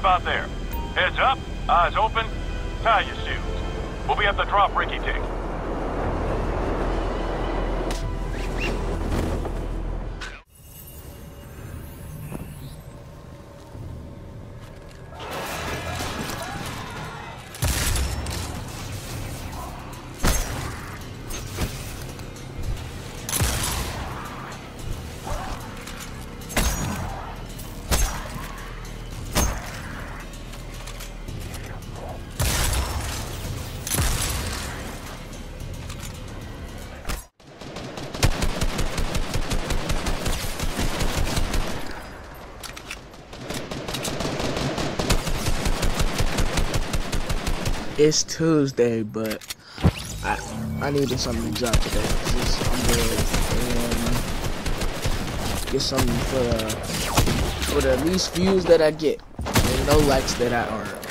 about there. Heads up, eyes open, tie your shoes. We'll be at the drop Ricky Tick. It's Tuesday, but I needed something to drop today. I'm good and get something for the least views that I get and no likes that I earn.